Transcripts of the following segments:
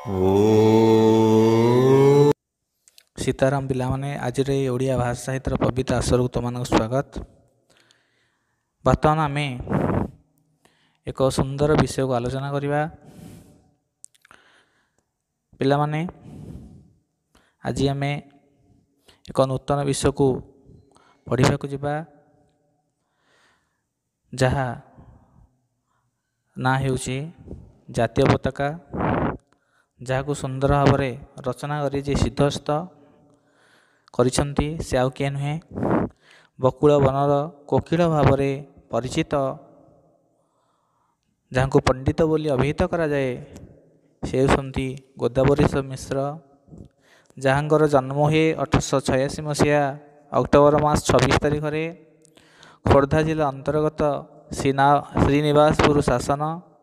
सीताराम पिलाने आज ओडिया भाषा साहित्य पवित्र आसर तुम स्वागत। बर्तमान आम एक सुंदर विषय को आलोचना करवा। पिलाने आज आम एक नूतन विषय को पढ़ा जा जहा ना हेउची जातीय पताका, जहाँ को सुंदर भाव में रचना करी सिद्धहस्त करिसेंती से आउ किए नुहे बकुल बनर कोकिल भाव में परिचित, जहाँ को पंडित बोली अभिहित करा जाए से होती गोदावरीश मिश्र, जहाँकर जन्म हुए 1886 मसीहा अक्टोबर मास 26 तारिख में खोर्धा जिला अंतर्गत श्रीनिवासपुर शासन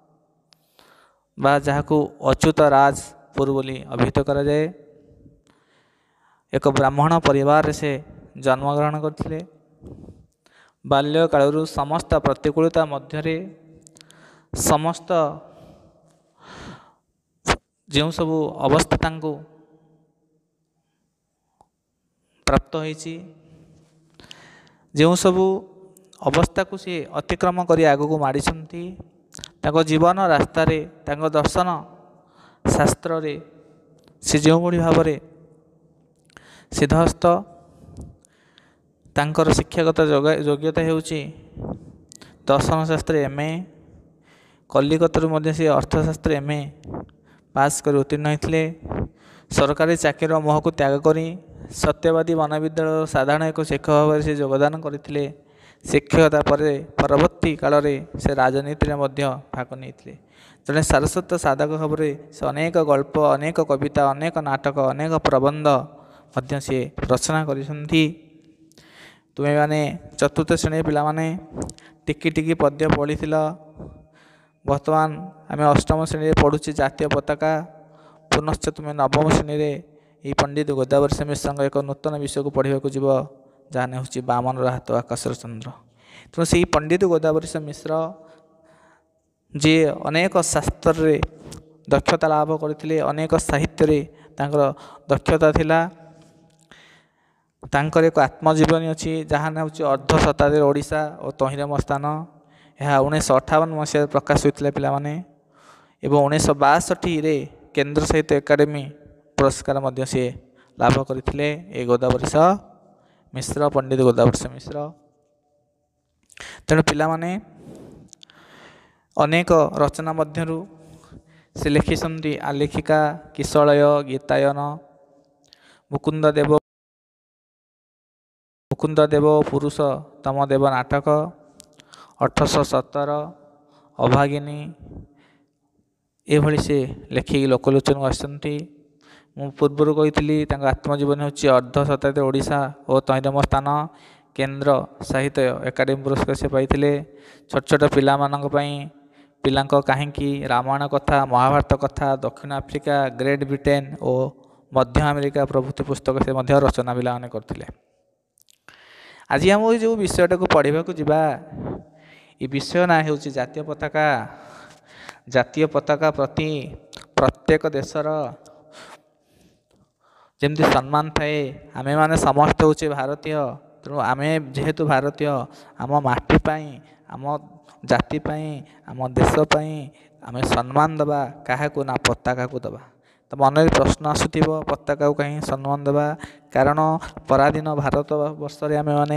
बा जहाँ को अच्युत राजपुर बोली अभिहित करा जाए। एक ब्राह्मण परिवार से जन्मग्रहण करते। बाल्यकालू समस्त प्रतिकूलता मध्य समस्त जो सबू अवस्था प्राप्त होइछि, जो सबू अवस्था को सी अतिक्रम कर आग को माड़िछंती, ताको जीवन रास्तार ताको दर्शन शास्त्र रे से जो भली भाव में सिद्धहस्त तांकर शिक्षागत योग्यता हेउची दर्शन शास्त्र एमए, कलिकतारू मध्य से अर्थशास्त्र एमए पास कर उत्तीर्ण होते। सरकारी चाकरी मोह को त्याग करी सत्यवादी वनविद्यालय साधारण एक शिक्षक भाव में से योगदान करते। शिक्षकता परवर्ती काल में से राजनीति में भाग नहीं। जड़े सारस्वत साधक भाव में से अनेक गल्प, अनेक कविता, अनेक नाटक, अनेक प्रबंध मध्य से रचना करिसेंती। तुम्हें माने चतुर्थ श्रेणी पिला माने टिकी टिकी पद्य पढ़ी, बर्तमान आम अष्टम श्रेणी पढ़ुचे जातीय पताका, पुनश्च तुम्हें नवम श्रेणी ये पंडित गोदावरी मिश्र एक नूतन विषय को पढ़ा जीव जहाँ हूँ बामन हाथ आकाशर चंद्र। तेणु से पंडित गोदावरी मिश्र जी अनेक शास्त्र रे दक्षता लाभ करते, अनेक साहित्य रे तांकर दक्षता थिला। तांकर एक आत्मजीवनी अच्छी जहाँ ना हूँ अर्ध शताब्दी ओडिशा और तहिर मस्तान। यह 1958 मसीह प्रकाश होता पिलाने एवं 1962 केंद्र साहित्य एकाडेमी पुरस्कार मध्य से लाभ करते। ए गोदावरीश मिश्र, पंडित गोदावरीश मिश्र। तेणु पिलाने अनेक रचना मध्यरु से लिखिसंती आलेखिका, किशलय, गीतायन, मुकुंद देव पुरुष तम देव नाटक, 1817 अभागिनी एभली से लेखिक लोकलोचन को आसती। मु पूर्वर कही आत्मजीवनी हूँ अर्ध शताब्दी ओडिशा और तहिरम स्थान केंद्र साहित्य एकाडेमी पुरस्कार से पाइथिले। छोट छोट पिला पिलांक कहीं रामायण कथा, महाभारत कथा, दक्षिण आफ्रिका, ग्रेट ब्रिटेन और मध्य अमेरिका प्रभृति पुस्तक से रचना पिलाने करथिले। आज आम जो विषयटा को पढ़ा जावा ये विषय ना हूँ जातीय पताका। जातीय पताका प्रति प्रत्येक देशर जमती सम्मान थाए। आमे माने समस्त हूँ भारतीय, तेणु आमे जेहेतु भारतीय आम माटी पाई, आम जाति पाई, आम देश पाई आमे सम्मान दबा क्या ना पताका को दबा। तो मन में प्रश्न आसुथिब पताका को कहीं सम्मान दबा, कारण पराधीन भारत वर्ष आम मैंने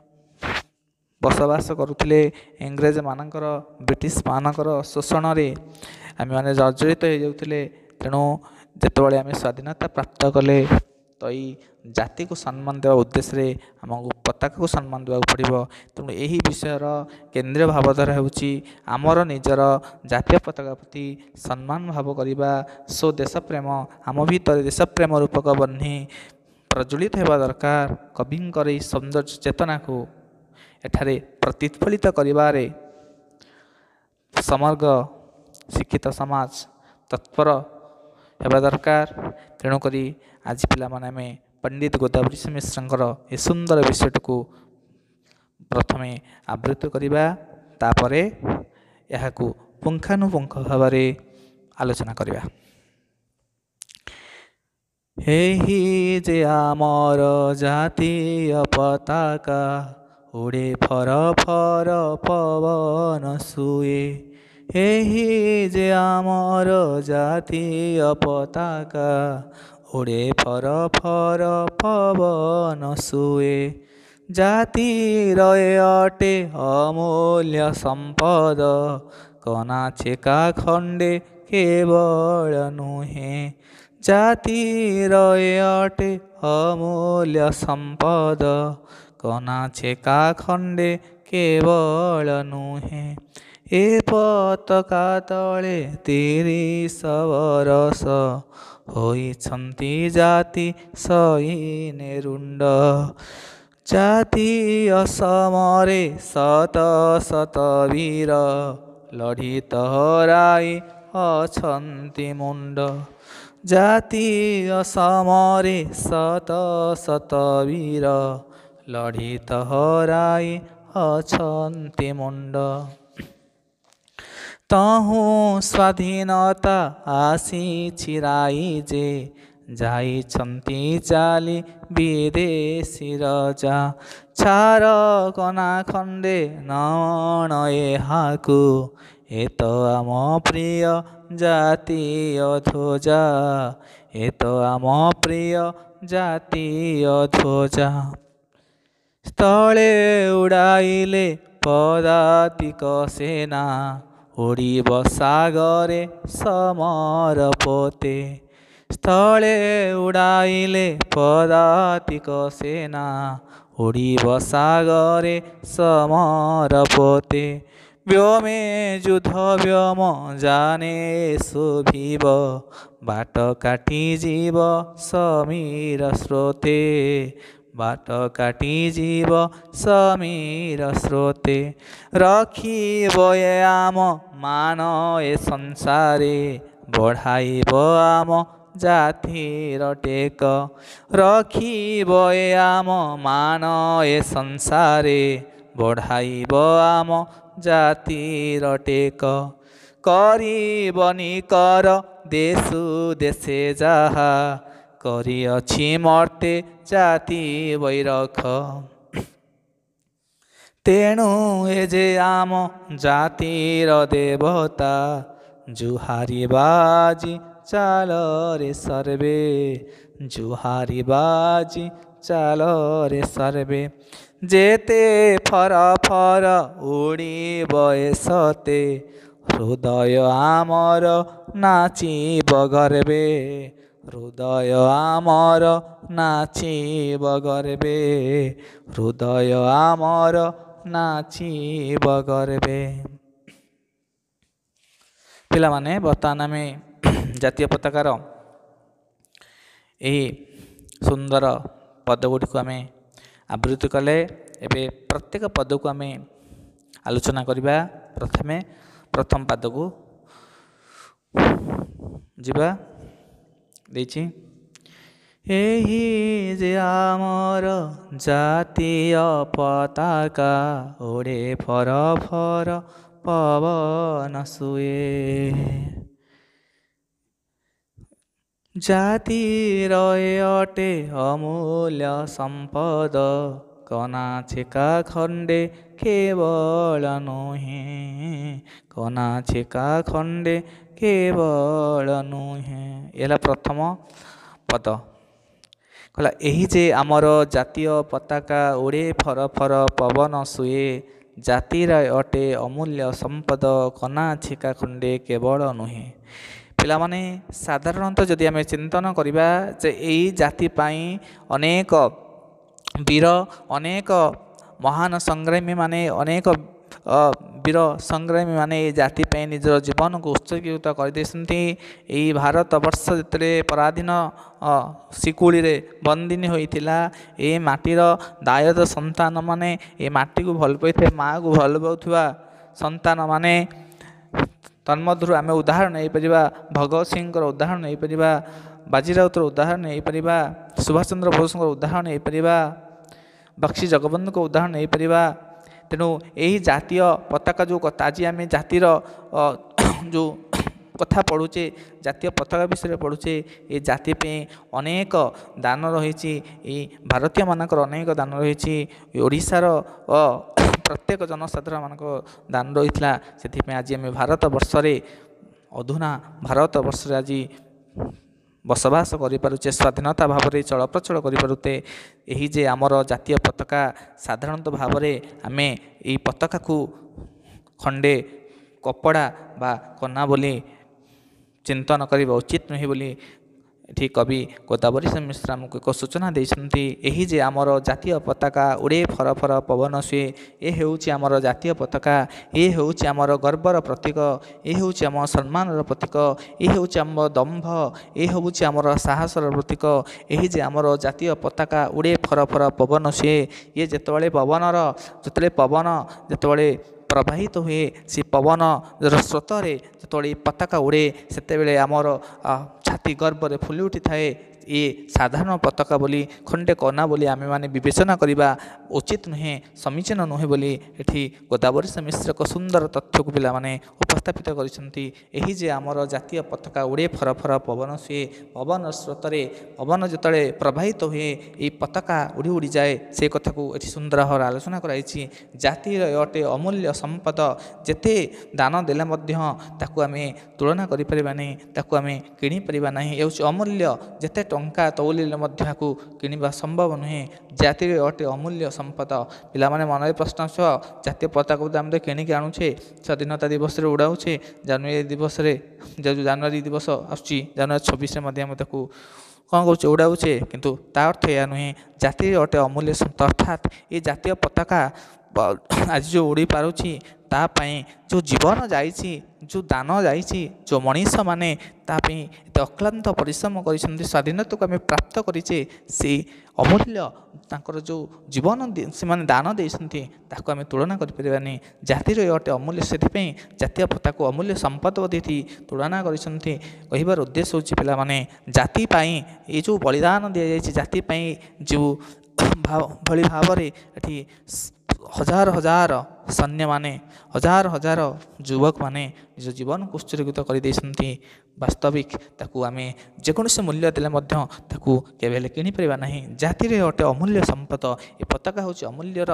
बसवास करुले इंग्रेज मानकर ब्रिटिश मानकर शोषण रे आम मैंने जर्जरित हो जाते। तेणु जितेबाला आम स्वाधीनता प्राप्त कले तो ये जाति को सम्मान देवा उद्देश्य आमको पताका को सम्मान देवा पड़ो। तेणु यही विषयर केंद्रीय भावधारा होची आमर निजर जातीय पताका प्रति सम्मान भाव करवा। सो देशप्रेम आम भीतर देशप्रेम रूपक बन्ही प्रज्वलित होगा दरकार। कविंकर सौंदर्य चेतना को एठारे प्रतिफलित करिबारे समग्र शिक्षित समाज तत्पर होगा दरकार। तेणुक आज पिला माने पंडित गोदावरी मिश्र ए सुंदर विषयटी को प्रथमे आवृत्त करवा, तापरे यह पुंखानुपुंख भाव आलोचना करवा। ଏହି ଯେ ଆମର ଜାତୀୟ ପତାକା, ଉଡ଼େ ଫର ଫର ପବନ ଶୁଏ। ଏହି ଯେ ଆମର ଜାତୀୟ ପତାକା, ଉଡ଼େ ଫର ଫର ପବନ ଶୁଏ। ଜାତିର ଏ ଅଟେ ଅମୂଲ୍ୟ ସମ୍ପଦ, କନା ଛେକା ଖଣ୍ଡେ କେବଳ ନୁହେଁ। ଜାତିର ଏ ଅଟେ ଅମୂଲ୍ୟ ସମ୍ପଦ, କନା ଛେକା ଖଣ୍ଡେ କେବଳ ନୁହେଁ। ଏ ପତାକା ତଳେ 30 ବରଷ, ହୋଇଛନ୍ତି ଜାତି ସଇନେ ରୁଣ୍ଡ। ଜାତୀୟ ସମରେ ଶତ ଶତ ବୀର, ଲଢ଼ି ତହରାଇ ଅଛନ୍ତି ମୁଣ୍ଡ। ଜାତୀୟ ସମରେ ଶତ ଶତ ବୀର, ଲଢ଼ି ତହରାଇ ଅଛନ୍ତି ମୁଣ୍ଡ। ତହୁଁ ସ୍ୱାଧୀନତା ଆସିଛି ରାଇଜେ, ଯାଇଛନ୍ତି ଚାଲି ବିଦେଶୀ ରଜା। ଛାର କନା ଖଣ୍ଡେ ନମଣ ଏହାକୁ, ଏ ତ ଆମ ପ୍ରିୟ ଜାତୀୟ ଧ୍ୱଜା, ଏ ତ ଆମ ପ୍ରିୟ ଜାତୀୟ ଧ୍ୱଜା। ସ୍ଥଳେ ଉଡ଼ାଇଲେ ପଦାତିକ ସେନା, ଉଡ଼ିବ ସାଗରେ ସମର ପୋତେ। ସ୍ଥଳେ ଉଡ଼ାଇଲେ ପଦାତିକ ସେନା, ଉଡ଼ିବ ସାଗରେ ସମର ପୋତେ। ବ୍ଯୋମେ ଯୁଦ୍ଧ ବ୍ଯୋମ ଯାନେ ଶୋଭିବ, ବାଟ କାଟିଯିବ ସମୀର ସ୍ରୋତେ, ବାଟ କାଟିଯିବ ସମୀର ସ୍ରୋତେ। ରଖିବ ଏ ଆମ ମାନ ଏ ସଂସାରେ, ବଢ଼ାଇବ ଆମ ଜାତିର ଟେକ। ରଖିବ ଏ ଆମ ମାନ ଏ ସଂସାରେ, ବଢ଼ାଇବ ଆମ ଜାତିର ଟେକ। କରିବନି କର ଦେଶୁ ଦେଶେ ଯାହା, କରିଅଛି ମର୍ତ୍ତେ ଜାତି ବୈରଖ। ତେଣୁ ଏ ଯେ ଆମ ଜାତିର ଦେବତା, ଜୁହାରିବା ଆଜି ଚାଲରେ ସର୍ବେ, ଜୁହାରିବା ଆଜି ଚାଲରେ ସର୍ବେ। ଯେତେ ଫର ଫର ଉଡ଼ିବ ଏ ସତେ, ହୃଦୟ ଆମର ନାଚିବ ଗର୍ବେ, ହୃଦୟ ଆମର ନାଚିବ ଗର୍ବେ, ହୃଦୟ ଆମର ନାଚିବ ଗର୍ବେ। ପିଲାମାନେ, ବର୍ତ୍ତମାନ ଆମେ ଜାତୀୟ ପତାକାର ଏହି ସୁନ୍ଦର ପଦଗୁଡ଼ିକୁ ଆମେ ଆବୃତ୍ତି କଲେ। ଏବେ ପ୍ରତ୍ୟେକ ପଦକୁ ଆମେ ଆଲୋଚନା କରିବା। ପ୍ରଥମ ପାଦକୁ ଯିବା। ଦେଇଛି, ଏହି ଯେ ଆମର ଜାତୀୟ ପତାକା, ଉଡ଼େ ଫର ଫର ପବନ ଶୁଏ। ଜାତିର ଏ ଅଟେ ଅମୂଲ୍ୟ ସମ୍ପଦ, କନା ଛେକା ଖଣ୍ଡେ କେବଳ ନୁହେଁ, କନା ଛେକା ଖଣ୍ଡେ କେବଳ ନୁହେଁ। ହେଲା ପ୍ରଥମ ପଦ। କହିଲା, ଏହି ଯେ ଆମର ଜାତୀୟ ପତାକା, ଉଡ଼େ ଫର ଫର ପବନ ଶୁଏ। ଜାତିର ଅଟେ ଅମୂଲ୍ୟ ସମ୍ପଦ, କନା ଛେକା ଖଣ୍ଡେ କେବଳ ନୁହେଁ। ପିଲାମାନେ, ସାଧାରଣତଃ ଯଦି ଆମେ ଚିନ୍ତନ କରିବା ଯେ ଏହି ଜାତି ପାଇଁ ଅନେକ ବୀର, ଅନେକ ମହାନ ସଂଗ୍ରାମୀ ମାନେ, ଅନେକ ବୀର ସଂଗ୍ରାମୀ ମାନେ ଏ ଜାତି ପାଇଁ ନିଜର ଜୀବନକୁ ଉତ୍ସର୍ଗୀକୃତ କରିଦେଇଛନ୍ତି। ଏହି ଭାରତ ବର୍ଷ ଯେତେବେଳେ ପରାଧୀନ ଶିକୁଳିରେ ବନ୍ଦିନୀ ହୋଇଥିଲା, ଏ ମାଟିର ଦାୟଦ ସନ୍ତାନମାନେ, ଏ ମାଟିକୁ ଭଲ ପାଇଥିବା, ମାଆକୁ ଭଲ ପାଉଥିବା ସନ୍ତାନମାନେ, ତନ୍ମଧ୍ୟରୁ ଆମେ ଉଦାହରଣ ନେଇପାରିବା ଭଗତ ସିଂଙ୍କର ଉଦାହରଣ ନେଇପାରିବା, ବାଜି ରାଉତର ଉଦାହରଣ ନେଇପାରିବା, ସୁଭାଷ ଚନ୍ଦ୍ର ବୋଷଙ୍କର ଉଦାହରଣ ନେଇପାରିବା, ବକ୍ସି ଜଗବନ୍ଧୁଙ୍କ ଉଦାହରଣ ନେଇପାରିବା। ତେଣୁ ଏହି ଜାତୀୟ ପତାକା ଯେଉଁ କଥା, ଆଜି ଆମେ ଜାତିର ଯେଉଁ କଥା ପଢ଼ୁଛେ, ଜାତୀୟ ପତାକା ବିଷୟରେ ପଢ଼ୁଛେ, ଏ ଜାତି ପାଇଁ ଅନେକ ଦାନ ରହିଛି, ଏଇ ଭାରତୀୟମାନଙ୍କର ଅନେକ ଦାନ ରହିଛି, ଓଡ଼ିଶାର ପ୍ରତ୍ୟେକ ଜନସାଧାରଣମାନଙ୍କ ଦାନ ରହିଥିଲା। ସେଥିପାଇଁ ଆଜି ଆମେ ଭାରତ ବର୍ଷରେ ଅଧୁନା ଭାରତ ବର୍ଷରେ ଆଜି ବସବାସ କରିପାରୁଛେ, ସ୍ୱାଧୀନତା ଭାବରେ ଚଳପ୍ରଚଳ କରିପାରୁଛେ। ଏହି ଯେ ଆମର ଜାତୀୟ ପତାକା, ସାଧାରଣତଃ ଭାବରେ ଆମେ ଏହି ପତାକାକୁ ଖଣ୍ଡେ କପଡ଼ା ବା କନା ବୋଲି ଚିନ୍ତନ କରିବା ଉଚିତ ନୁହେଁ ବୋଲି ଏଠି କବି ଗୋଦାବରୀଶ ମିଶ୍ର ଆମକୁ ଏକ ସୂଚନା ଦେଇଛନ୍ତି। ଏହି ଯେ ଆମର ଜାତୀୟ ପତାକା ଉଡ଼େ ଫର ଫର ପବନ ସୁଏ, ଏ ହେଉଛି ଆମର ଜାତୀୟ ପତାକା, ଏ ହେଉଛି ଆମର ଗର୍ବର ପ୍ରତୀକ, ଏ ହେଉଛି ଆମ ସମ୍ମାନର ପ୍ରତୀକ, ଏ ହେଉଛି ଆମ ଦମ୍ଭ, ଏ ହେଉଛି ଆମର ସାହସର ପ୍ରତୀକ। ଏହି ଯେ ଆମର ଜାତୀୟ ପତାକା ଉଡ଼େ ଫର ଫର ପବନ ସୁଏ, ଇଏ ଯେତେବେଳେ ପବନ ପ୍ରବାହିତ ହୁଏ, ସେ ପବନର ସ୍ରୋତରେ ଯେତେବେଳେ ପତାକା ଉଡ଼େ, ସେତେବେଳେ ଆମର ଛାତି ଗର୍ବରେ ଫୁଲି ଉଠିଥାଏ। ଏ ସାଧାରଣ ପତାକା ବୋଲି, ଖଣ୍ଡେ କନା ବୋଲି ଆମେମାନେ ବିବେଚନା କରିବା ଉଚିତ ନୁହେଁ, ସମୀଚୀନ ନୁହେଁ ବୋଲି ଏଠି ଗୋଦାବରୀଶ ମିଶ୍ର ଏକ ସୁନ୍ଦର ତଥ୍ୟକୁ ପିଲାମାନେ ଉପସ୍ଥାପିତ କରିଛନ୍ତି। ଏହି ଯେ ଆମର ଜାତୀୟ ପତାକା ଉଡ଼େ ଫର ଫର ପବନ ସୁଏ, ପବନ ସ୍ରୋତରେ ପବନ ଯେତେବେଳେ ପ୍ରବାହିତ ହୁଏ, ଏହି ପତାକା ଉଡ଼ି ଉଡ଼ିଯାଏ, ସେ କଥାକୁ ଏଠି ସୁନ୍ଦର ଭାବରେ ଆଲୋଚନା କରାଯାଇଛି। ଜାତିର ଅଟେ ଅମୂଲ୍ୟ ସମ୍ପଦ, ଯେତେ ଦାନ ଦେଲେ ମଧ୍ୟ ତାକୁ ଆମେ ତୁଳନା କରିପାରିବା ନାହିଁ, ତାକୁ ଆମେ କିଣିପାରିବା ନାହିଁ। ଏ ହେଉଛି ଅମୂଲ୍ୟ, ଯେତେ ଟଙ୍କା ତଉଲିଲେ ମଧ୍ୟ ଏହାକୁ କିଣିବା ସମ୍ଭବ ନୁହେଁ। ଜାତିର ଅଟେ ଅମୂଲ୍ୟ ସମ୍ପଦ। ପିଲାମାନେ ମନରେ ପ୍ରଶ୍ନ ଆସିବ, ଜାତୀୟ ପତାକାକୁ ଆମେ ତ କିଣିକି ଆଣୁଛେ, ସ୍ୱାଧୀନତା ଦିବସରେ ଉଡ଼ାଉଛେ, ଜାନୁଆରୀ ଦିବସ ଆସୁଛି, ଜାନୁଆରୀ 26ରେ ମଧ୍ୟ ଆମେ ତାକୁ କ'ଣ କରୁଛେ, ଉଡ଼ାଉଛେ। କିନ୍ତୁ ତା ଅର୍ଥ ଏହା ନୁହେଁ। ଜାତିର ଅଟେ ଅମୂଲ୍ୟ ସମ୍ପଦ, ଅର୍ଥାତ୍ ଏ ଜାତୀୟ ପତାକା ଆଜି ଯେଉଁ ଉଡ଼ି ପାରୁଛି, ତା ପାଇଁ ଯେଉଁ ଜୀବନ ଯାଇଛି, ଯେଉଁ ଦାନ ଯାଇଛି, ଯେଉଁ ମଣିଷମାନେ ତା ପାଇଁ ଏତେ ଅକ୍ଲାନ୍ତ ପରିଶ୍ରମ କରିଛନ୍ତି, ସ୍ୱାଧୀନତାକୁ ଆମେ ପ୍ରାପ୍ତ କରିଛେ, ସେଇ ଅମୂଲ୍ୟ ତାଙ୍କର ଯେଉଁ ଜୀବନ ସେମାନେ ଦାନ ଦେଇଛନ୍ତି, ତାକୁ ଆମେ ତୁଳନା କରିପାରିବାନି। ଜାତିର ଅଟେ ଅମୂଲ୍ୟ, ସେଥିପାଇଁ ଜାତୀୟ ପତାକାକୁ ଅମୂଲ୍ୟ ସମ୍ପଦ ବୋଲି ଏଠି ତୁଳନା କରିଛନ୍ତି। କହିବାର ଉଦ୍ଦେଶ୍ୟ ହେଉଛି ପିଲାମାନେ, ଜାତି ପାଇଁ ଏ ଯେଉଁ ବଳିଦାନ ଦିଆଯାଇଛି, ଜାତି ପାଇଁ ଯେଉଁ ଭଳି ଭାବରେ ଏଠି ହଜାର ହଜାର ସୈନ୍ୟମାନେ, ହଜାର ହଜାର ଯୁବକମାନେ ନିଜ ଜୀବନକୁ ଉତ୍ସର୍ଗିତ କରିଦେଇଛନ୍ତି, ବାସ୍ତବିକ ତାକୁ ଆମେ ଯେକୌଣସି ମୂଲ୍ୟ ଦେଲେ ମଧ୍ୟ ତାକୁ କେବେ ହେଲେ କିଣିପାରିବା ନାହିଁ। ଜାତିରେ ଅଟେ ଅମୂଲ୍ୟ ସମ୍ପଦ, ଏ ପତାକା ହେଉଛି ଅମୂଲ୍ୟର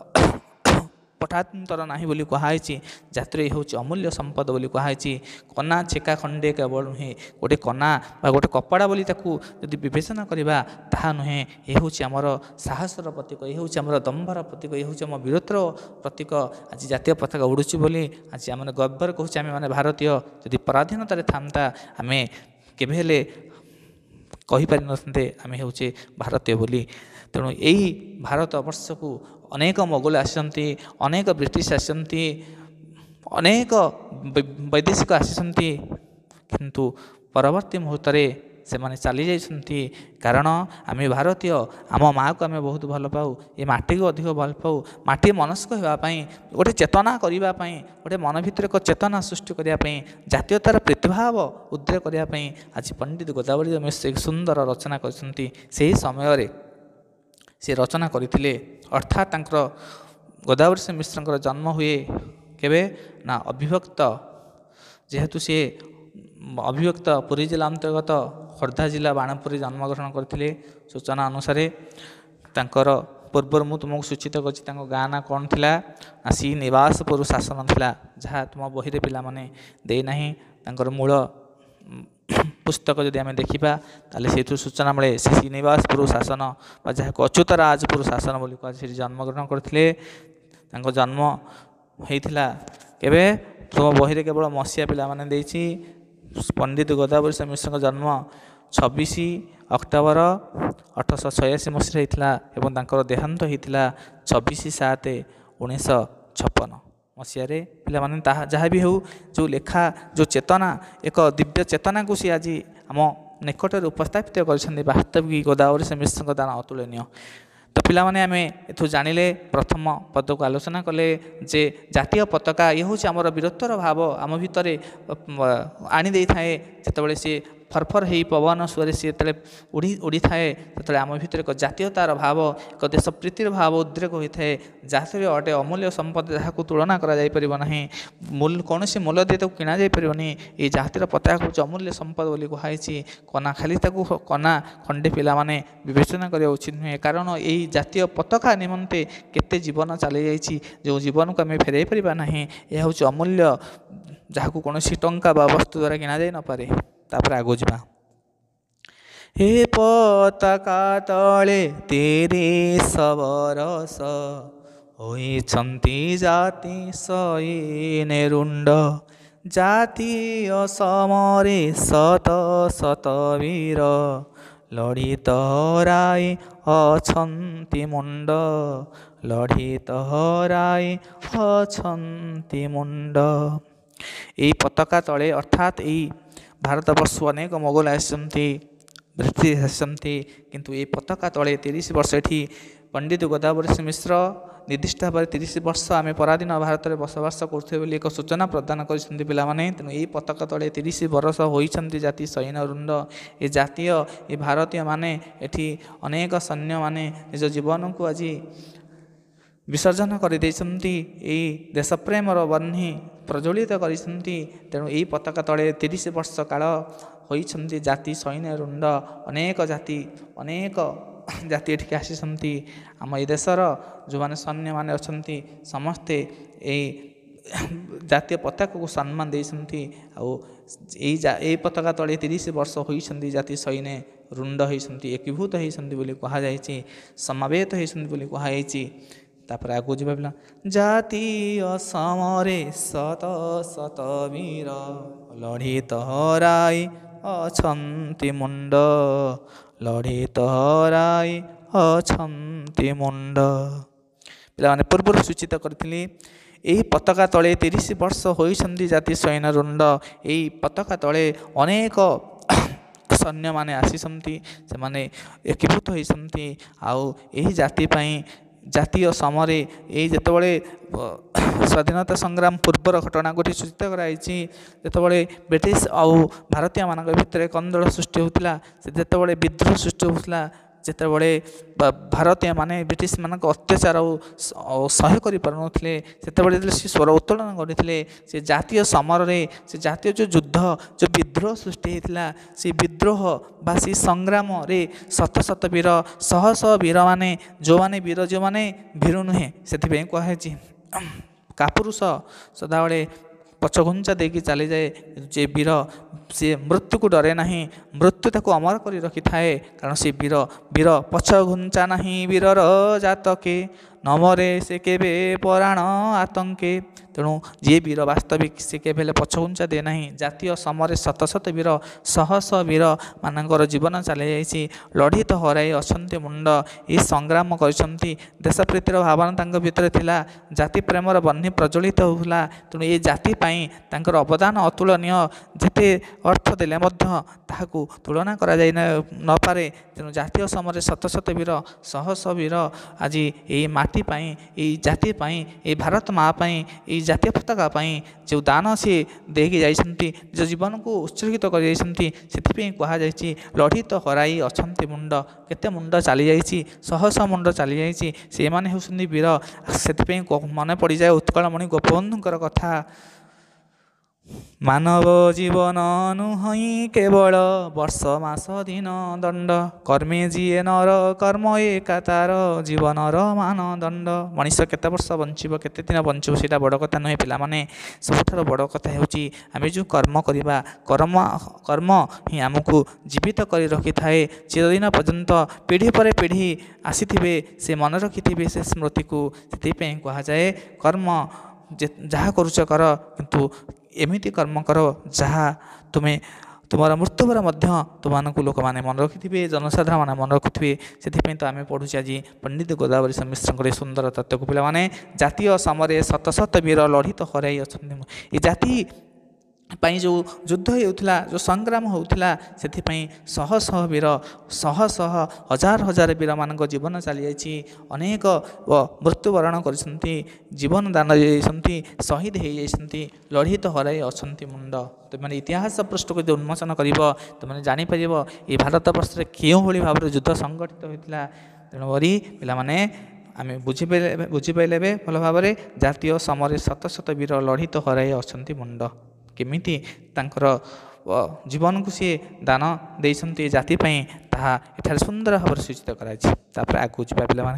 ପଟାନ୍ତର ନାହିଁ ବୋଲି କୁହାଯାଇଛି। ଜାତିରେ ହେଉଛି ଅମୂଲ୍ୟ ସମ୍ପଦ ବୋଲି କୁହାଯାଇଛି। କନା ଛେକା ଖଣ୍ଡେ କେବଳ ନୁହେଁ, ଗୋଟିଏ କନା ବା ଗୋଟେ କପଡ଼ା ବୋଲି ତାକୁ ଯଦି ବିବେଚନା କରିବା, ତାହା ନୁହେଁ। ଏ ହେଉଛି ଆମର ସାହସର ପ୍ରତୀକ, ଏ ହେଉଛି ଆମର ଦମ୍ଭର ପ୍ରତୀକ, ଏ ହେଉଛି ଆମ ବୀରତ୍ୱର ପ୍ରତୀକ। ଆଜି ଜାତୀୟ ପତାକା ଉଡ଼ୁଛି ବୋଲି ଆଜି ଆମେ ଗର୍ବରେ କହୁଛେ ଆମେମାନେ ଭାରତୀୟ। ଯଦି ପରାଧୀନତାରେ ଥାନ୍ତା, ଆମେ କେବେ ହେଲେ କହିପାରିନଥାନ୍ତେ ଆମେ ହେଉଛେ ଭାରତୀୟ ବୋଲି। ତେଣୁ ଏହି ଭାରତ ବର୍ଷକୁ ଅନେକ ମୋଗଲ ଆସିଛନ୍ତି, ଅନେକ ବ୍ରିଟିଶ ଆସିଛନ୍ତି, ଅନେକ ବୈଦେଶିକ ଆସିଛନ୍ତି, କିନ୍ତୁ ପରବର୍ତ୍ତୀ ମୁହୂର୍ତ୍ତରେ ସେମାନେ ଚାଲିଯାଇଛନ୍ତି। କାରଣ ଆମେ ଭାରତୀୟ, ଆମ ମାଆକୁ ଆମେ ବହୁତ ଭଲ ପାଉ, ଏ ମାଟିକୁ ଅଧିକ ଭଲ ପାଉ। ମାଟି ମନସ୍କ ହେବା ପାଇଁ, ଗୋଟେ ଚେତନା କରିବା ପାଇଁ, ଗୋଟେ ମନ ଭିତରେ ଏକ ଚେତନା ସୃଷ୍ଟି କରିବା ପାଇଁ, ଜାତୀୟତାର ପ୍ରତିଭାବ ଉଦ୍ରେକ କରିବା ପାଇଁ ଆଜି ପଣ୍ଡିତ ଗୋଦାବରୀଶ ମିଶ୍ର ସୁନ୍ଦର ରଚନା କରିଛନ୍ତି। ସେହି ସମୟରେ ସେ ରଚନା କରିଥିଲେ, ଅର୍ଥାତ୍ ତାଙ୍କର ଗୋଦାବରୀଶ ମିଶ୍ରଙ୍କର ଜନ୍ମ ହୁଏ କେବେ ନା ଅବିଭକ୍ତ, ଯେହେତୁ ସେ ଅବିଭକ୍ତ ପୁରୀ ଜିଲ୍ଲା ଅନ୍ତର୍ଗତ ଖୋର୍ଦ୍ଧା ଜିଲ୍ଲା ବାଣପୁରରେ ଜନ୍ମଗ୍ରହଣ କରିଥିଲେ। ସୂଚନା ଅନୁସାରେ ତାଙ୍କର ପୂର୍ବରୁ ମୁଁ ତୁମକୁ ସୂଚିତ କରିଛି ତାଙ୍କ ଗାଁ ନାଁ କ'ଣ ଥିଲା ନା ଶ୍ରୀନିବାସପୁର ଶାସନ ଥିଲା, ଯାହା ତୁମ ବହିରେ ପିଲାମାନେ ଦେଇନାହିଁ। ତାଙ୍କର ମୂଳ ପୁସ୍ତକ ଯଦି ଆମେ ଦେଖିବା, ତାହେଲେ ସେଇଥିରୁ ସୂଚନା ମିଳେ ସେ ଶ୍ରୀନିବାସପୁର ଶାସନ ବା ଯାହାକୁ ଅଚ୍ୟୁତରାଜପୁର ଶାସନ ବୋଲି କୁହାଯାଏ, ସେଠି ଜନ୍ମଗ୍ରହଣ କରିଥିଲେ। ତାଙ୍କ ଜନ୍ମ ହେଇଥିଲା କେବେ, ତୁମ ବହିରେ କେବଳ ମସିହା ପିଲାମାନେ ଦେଇଛି। ପଣ୍ଡିତ ଗୋଦାବରୀଶ ମିଶ୍ରଙ୍କ ଜନ୍ମ 26 ଅକ୍ଟୋବର 1886 ମସିହାରେ ହେଇଥିଲା ଏବଂ ତାଙ୍କର ଦେହାନ୍ତ ହେଇଥିଲା 26/7/1956 ମସିହାରେ। ପିଲାମାନେ ତାହା ଯାହା ବି ହେଉ, ଯେଉଁ ଲେଖା, ଯେଉଁ ଚେତନା, ଏକ ଦିବ୍ୟ ଚେତନାକୁ ସେ ଆଜି ଆମ ନିକଟରେ ଉପସ୍ଥାପିତ କରିଛନ୍ତି। ବାସ୍ତବିକ ଗୋଦାବରୀଶ ମିଶ୍ରଙ୍କ ଦାନ ଅତୁଳନୀୟ। ତ ପିଲାମାନେ ଆମେ ଏଠୁ ଜାଣିଲେ, ପ୍ରଥମ ପଦକୁ ଆଲୋଚନା କଲେ ଯେ ଜାତୀୟ ପତାକା ଇଏ ହେଉଛି ଆମର ବୀରତ୍ୱର ଭାବ ଆମ ଭିତରେ ଆଣି ଦେଇଥାଏ। ଯେତେବେଳେ ସେ ଫରଫର ହେଇ ପବନ ସୁଅରେ ସିଏ ଯେତେବେଳେ ଉଡ଼ିଥାଏ ସେତେବେଳେ ଆମ ଭିତରେ ଏକ ଜାତୀୟତାର ଭାବ, ଏକ ଦେଶ ପ୍ରୀତିର ଭାବ ଉଦ୍ରେକ ହୋଇଥାଏ। ଜାତିର ଅଟେ ଅମୂଲ୍ୟ ସମ୍ପଦ, ଯାହାକୁ ତୁଳନା କରାଯାଇପାରିବ ନାହିଁ, କୌଣସି ମୂଲ୍ୟ ଦେଇ ତାକୁ କିଣାଯାଇପାରିବନି। ଏହି ଜାତିର ପତାକା ହେଉଛି ଅମୂଲ୍ୟ ସମ୍ପଦ ବୋଲି କୁହାଯାଇଛି। କନା ଖାଲି ତାକୁ କନା ଖଣ୍ଡେ ପିଲାମାନେ ବିବେଚନା କରିବା ଉଚିତ ନୁହେଁ, କାରଣ ଏହି ଜାତୀୟ ପତାକା ନିମନ୍ତେ କେତେ ଜୀବନ ଚାଲିଯାଇଛି, ଯେଉଁ ଜୀବନକୁ ଆମେ ଫେରାଇ ପାରିବା ନାହିଁ। ଏହା ହେଉଛି ଅମୂଲ୍ୟ, ଯାହାକୁ କୌଣସି ଟଙ୍କା ବା ବସ୍ତୁ ଦ୍ୱାରା କିଣାଯାଇ ନପାରେ। ତାପରେ ଆଗକୁ ଯିବା। ହେ ପତାକା ତଳେ 30 ବରଷ, ହୋଇଛନ୍ତି ଜାତି ସଇନେ ରୁଣ୍ଡ। ଜାତୀୟ ସମରେ ଶତ ଶତ ବୀର, ଲଢ଼ିତ ହରାଇ ଅଛନ୍ତି ମୁଣ୍ଡ। ଲଢ଼ିତ ହରାଇ ଅଛନ୍ତି ମୁଣ୍ଡ। ଏହି ପତାକା ତଳେ ଅର୍ଥାତ୍ ଏହି ଭାରତବର୍ଷ ଅନେକ ମୋଗଲ ଆସିଛନ୍ତି, ବ୍ରିଟିଶ ଆସିଛନ୍ତି, କିନ୍ତୁ ଏହି ପତାକା ତଳେ 30 ବର୍ଷ ଏଠି ପଣ୍ଡିତ ଗୋଦାବରୀ ମିଶ୍ର ନିର୍ଦ୍ଦିଷ୍ଟ ଭାବରେ 30 ବର୍ଷ ଆମେ ପରାଧୀନ ଭାରତରେ ବସବାସ କରୁଥିବେ ବୋଲି ଏକ ସୂଚନା ପ୍ରଦାନ କରିଛନ୍ତି ପିଲାମାନେ। ତେଣୁ ଏହି ପତାକା ତଳେ 30 ବର୍ଷ ହୋଇଛନ୍ତି ଜାତି ସୈନ୍ୟ ରୁଣ୍ଡ। ଏ ଜାତୀୟ ଏ ଭାରତୀୟମାନେ ଏଠି ଅନେକ ସୈନ୍ୟମାନେ ନିଜ ଜୀବନକୁ ଆଜି ବିସର୍ଜନ କରିଦେଇଛନ୍ତି, ଏହି ଦେଶପ୍ରେମର ବହ୍ନି ପ୍ରଜ୍ୱଳିତ କରିଛନ୍ତି। ତେଣୁ ଏହି ପତାକା ତଳେ 30 ବର୍ଷ କାଳ ହୋଇଛନ୍ତି ଜାତି ସୈନ୍ୟ ରୁଣ୍ଡ। ଅନେକ ଜାତି ଏଠିକି ଆସିଛନ୍ତି। ଆମ ଏ ଦେଶର ଯେଉଁମାନେ ସୈନ୍ୟମାନେ ଅଛନ୍ତି ସମସ୍ତେ ଏହି ଜାତୀୟ ପତାକାକୁ ସମ୍ମାନ ଦେଇଛନ୍ତି। ଆଉ ଏହି ପତାକା ତଳେ 30 ବର୍ଷ ହୋଇଛନ୍ତି ଜାତି ସୈନ୍ୟ ରୁଣ୍ଡ ହୋଇଛନ୍ତି, ଏକୀଭୂତ ହୋଇଛନ୍ତି ବୋଲି କୁହାଯାଇଛି, ସମାବେତ ହୋଇଛନ୍ତି ବୋଲି କୁହାଯାଇଛି। ତାପରେ ଆଗକୁ ଯିବା ପିଲା। ଜାତୀୟ ସମରେ ଶତ ଶତ ବୀର, ଲଢ଼ିତ ହରାଇ ଅଛନ୍ତି ମୁଣ୍ଡ। ଲଢ଼ିତ ହରାଇ ଅଛନ୍ତି ମୁଣ୍ଡ। ପିଲାମାନେ ପୂର୍ବରୁ ସୂଚିତ କରିଥିଲି, ଏହି ପତାକା ତଳେ 30 ବର୍ଷ ହୋଇଛନ୍ତି ଜାତି ସୈନ୍ୟ ରୁଣ୍ଡ। ଏହି ପତାକା ତଳେ ଅନେକ ସୈନ୍ୟମାନେ ଆସିଛନ୍ତି, ସେମାନେ ଏକୀଭୂତ ହୋଇଛନ୍ତି। ଆଉ ଏହି ଜାତି ପାଇଁ ଜାତୀୟ ସମରେ ଏହି ଯେତେବେଳେ ସ୍ୱାଧୀନତା ସଂଗ୍ରାମ ପୂର୍ବର ଘଟଣାକୁ ସୂଚିତ କରାଯାଇଛି, ଯେତେବେଳେ ବ୍ରିଟିଶ ଆଉ ଭାରତୀୟମାନଙ୍କ ଭିତରେ କନ୍ଦଳ ସୃଷ୍ଟି ହେଉଥିଲା, ଯେତେବେଳେ ବିଦ୍ରୋହ ସୃଷ୍ଟି ହେଉଥିଲା, ଯେତେବେଳେ ଭାରତୀୟମାନେ ବ୍ରିଟିଶମାନଙ୍କ ଅତ୍ୟାଚାର ସହ୍ୟ କରିପାରୁନଥିଲେ, ସେତେବେଳେ ଯେତେବେଳେ ସେ ସ୍ୱର ଉତ୍ତୋଳନ କରିଥିଲେ, ସେ ଜାତୀୟ ସମରରେ, ସେ ଜାତୀୟ ଯେଉଁ ଯୁଦ୍ଧ, ଯେଉଁ ବିଦ୍ରୋହ ସୃଷ୍ଟି ହୋଇଥିଲା, ସେ ବିଦ୍ରୋହ ବା ସେ ସଂଗ୍ରାମରେ ଶତ ଶତ ବୀର, ଶହ ଶହ ବୀରମାନେ, ଯେଉଁମାନେ ବୀର, ଯେଉଁମାନେ ଭୀରୁ ନୁହେଁ, ସେଥିପାଇଁ କୁହାଯାଇଛି କାପୁରୁଷ ସଦାବେଳେ ପଛଘୁଞ୍ଚା ଦେଇକି ଚାଲିଯାଏ, ଯେ ବୀର ସେ ମୃତ୍ୟୁକୁ ଡରେ ନାହିଁ, ମୃତ୍ୟୁ ତାକୁ ଅମର କରି ରଖିଥାଏ। କାରଣ ସେ ବୀର ପଛଘୁଞ୍ଚା ନାହିଁ ବୀରର ଜାତକେ, ନମରେ ସେ କେବେ ପରାଣ ଆତଙ୍କେ। ତେଣୁ ଯିଏ ବୀର ବାସ୍ତବିକ ସେ କେବେ ହେଲେ ପଛଘୁଞ୍ଚା ଦିଏ ନାହିଁ। ଜାତୀୟ ସମରେ ଶତ ଶତ ବୀର, ଶହ ଶହ ବୀରମାନଙ୍କର ଜୀବନ ଚାଲିଯାଇଛି, ଲଢ଼ିତ ହରାଇ ଅଛନ୍ତି ମୁଣ୍ଡ। ଏହି ସଂଗ୍ରାମ କରିଛନ୍ତି, ଦେଶପ୍ରୀତିର ଭାବନା ତାଙ୍କ ଭିତରେ ଥିଲା, ଜାତି ପ୍ରେମର ବହ୍ନି ପ୍ରଜ୍ୱଳିତ ହେଉଥିଲା। ତେଣୁ ଏ ଜାତି ପାଇଁ ତାଙ୍କର ଅବଦାନ ଅତୁଳନୀୟ, ଯେତେ ଅର୍ଥ ଦେଲେ ମଧ୍ୟ ତାହାକୁ ତୁଳନା କରାଯାଇ ନପାରେ। ତେଣୁ ଜାତୀୟ ସମୟରେ ଶତ ଶତ ବୀର, ଶହ ଶହ ବୀର ଆଜି ଏହି ମାଟି ପାଇଁ, ଏହି ଜାତି ପାଇଁ, ଏହି ଭାରତ ମା ପାଇଁ, ଏହି ଜାତୀୟ ପତାକା ପାଇଁ ଯେଉଁ ଦାନ ସିଏ ଦେଇକି ଯାଇଛନ୍ତି, ନିଜ ଜୀବନକୁ ଉତ୍ସର୍ଗିତ କରିଯାଇଛନ୍ତି, ସେଥିପାଇଁ କୁହାଯାଇଛି ଲଢ଼ିତ ହରାଇ ଅଛନ୍ତି ମୁଣ୍ଡ। କେତେ ମୁଣ୍ଡ ଚାଲିଯାଇଛି, ଶହ ଶହ ମୁଣ୍ଡ ଚାଲିଯାଇଛି, ସେମାନେ ହେଉଛନ୍ତି ବୀର। ସେଥିପାଇଁ ମନେ ପଡ଼ିଯାଏ ଉତ୍କଳମଣି ଗୋପବନ୍ଧୁଙ୍କର କଥା, ମାନବ ଜୀବନ ନୁହଁ କେବଳ ବର୍ଷ ମାସ ଦିନ ଦଣ୍ଡ, କର୍ମେ ଯିଏ ନର କର୍ମ ଏକା ତାର ଜୀବନର ମାନଦଣ୍ଡ। ମଣିଷ କେତେ ବର୍ଷ ବଞ୍ଚିବ, କେତେ ଦିନ ବଞ୍ଚିବ, ସେଇଟା ବଡ଼ କଥା ନୁହେଁ ପିଲାମାନେ। ସବୁଠାରୁ ବଡ଼ କଥା ହେଉଛି ଆମେ ଯେଉଁ କର୍ମ କରିବା, କର୍ମ ହିଁ ଆମକୁ ଜୀବିତ କରି ରଖିଥାଏ। ଚିରଦିନ ପର୍ଯ୍ୟନ୍ତ ପିଢ଼ି ପରେ ପିଢ଼ି ଆସିଥିବେ, ସେ ମନେ ରଖିଥିବେ ସେ ସ୍ମୃତିକୁ। ସେଥିପାଇଁ କୁହାଯାଏ କର୍ମ ଯାହା କରୁଛ କର, କିନ୍ତୁ ଏମିତି କର୍ମ କର ଯାହା ତୁମର ମୃତ୍ୟୁ ପରେ ମଧ୍ୟ ତୁମମାନଙ୍କୁ ଲୋକମାନେ ମନେ ରଖିଥିବେ, ଜନସାଧାରଣମାନେ ମନେ ରଖୁଥିବେ। ସେଥିପାଇଁ ତ ଆମେ ପଢ଼ୁଛେ ଆଜି ପଣ୍ଡିତ ଗୋଦାବରୀ ମିଶ୍ରଙ୍କର ଏ ସୁନ୍ଦର ତତ୍ତ୍ୱକୁ। ପିଲାମାନେ, ଜାତୀୟ ସମରେ ଶତ ଶତ ବୀର, ଲଢ଼ିତ ହରାଇ ଅଛନ୍ତି। ଏ ଜାତି ପାଇଁ ଯେଉଁ ଯୁଦ୍ଧ ହେଉଥିଲା, ଯେଉଁ ସଂଗ୍ରାମ ହେଉଥିଲା, ସେଥିପାଇଁ ଶହ ଶହ ବୀର, ଶହ ଶହ ହଜାର ହଜାର ବୀରମାନଙ୍କ ଜୀବନ ଚାଲିଯାଇଛି। ଅନେକ ମୃତ୍ୟୁବରଣ କରିଛନ୍ତି, ଜୀବନ ଦାନ ଦେଇଛନ୍ତି, ଶହୀଦ ହୋଇଯାଇଛନ୍ତି, ଲଢ଼ିତ ହରାଇ ଅଛନ୍ତି ମୁଣ୍ଡ। ତୁମେ ଇତିହାସ ପୃଷ୍ଠକୁ ଯଦି ଉନ୍ମୋଚନ କରିବ, ତୁମେ ଜାଣିପାରିବ ଏ ଭାରତବର୍ଷରେ କେଉଁଭଳି ଭାବରେ ଯୁଦ୍ଧ ସଂଗଠିତ ହୋଇଥିଲା। ତେଣୁକରି ପିଲାମାନେ ଆମେ ବୁଝିପାରିଲେ ଏବେ ଭଲ ଭାବରେ, ଜାତୀୟ ସମରରେ ଶତ ଶତ ବୀର ଲଢ଼ିତ ହରାଇ ଅଛନ୍ତି ମୁଣ୍ଡ। କେମିତି ତାଙ୍କର ଜୀବନକୁ ସିଏ ଦାନ ଦେଇଛନ୍ତି ଜାତି ପାଇଁ, ତାହା ଏଠାରେ ସୁନ୍ଦର ଭାବରେ ସୂଚିତ କରାଯାଇଛି। ତାପରେ ଆଗକୁ ଯିବା ପିଲାମାନେ।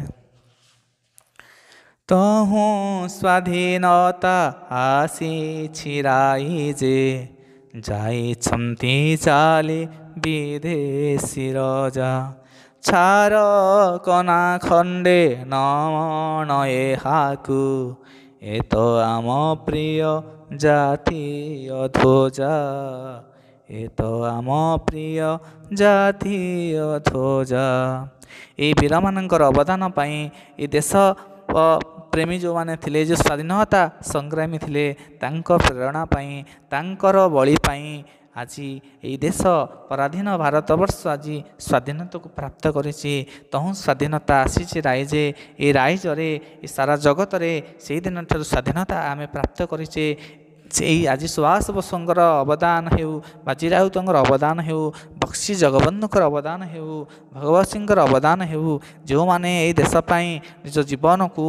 ତହୁଁ ସ୍ୱାଧୀନତା ଆସି ଛିରାଇ ଯେ, ଯାଇଛନ୍ତି ଚାଲି ବିଦେଶୀ ରଜା। ଛାର କନା ଖଣ୍ଡେ ନମଣ ଏହାକୁ, ଏ ତ ଆମ ପ୍ରିୟ ଜାତୀୟ ଧ୍ୱଜା, ଏ ତ ଆମ ପ୍ରିୟ ଜାତୀୟ ଧ୍ୱଜା। ଏହି ବୀରମାନଙ୍କର ଅବଦାନ ପାଇଁ, ଏ ଦେଶ ପ୍ରେମୀ ଯେଉଁମାନେ ଥିଲେ, ଯେଉଁ ସ୍ୱାଧୀନତା ସଂଗ୍ରାମୀ ଥିଲେ, ତାଙ୍କ ପ୍ରେରଣା ପାଇଁ, ତାଙ୍କର ବଳି ପାଇଁ ଆଜି ଏହି ଦେଶ ପରାଧୀନ ଭାରତବର୍ଷ ଆଜି ସ୍ୱାଧୀନତାକୁ ପ୍ରାପ୍ତ କରିଛି। ତହୁଁ ସ୍ୱାଧୀନତା ଆସିଛି ରାଇଜେ, ଏ ରାଇଜରେ ଏ ସାରା ଜଗତରେ ସେହିଦିନଠାରୁ ସ୍ୱାଧୀନତା ଆମେ ପ୍ରାପ୍ତ କରିଛେ। ସେଇ ଆଜି ସୁଭାଷ ବୋଷଙ୍କର ଅବଦାନ ହେଉ, ବାଜି ରାଉତଙ୍କର ଅବଦାନ ହେଉ, ବକ୍ସି ଜଗବନ୍ଧୁଙ୍କର ଅବଦାନ ହେଉ, ଭଗବତ ସିଂଙ୍କର ଅବଦାନ ହେଉ, ଯେଉଁମାନେ ଏହି ଦେଶ ପାଇଁ ନିଜ ଜୀବନକୁ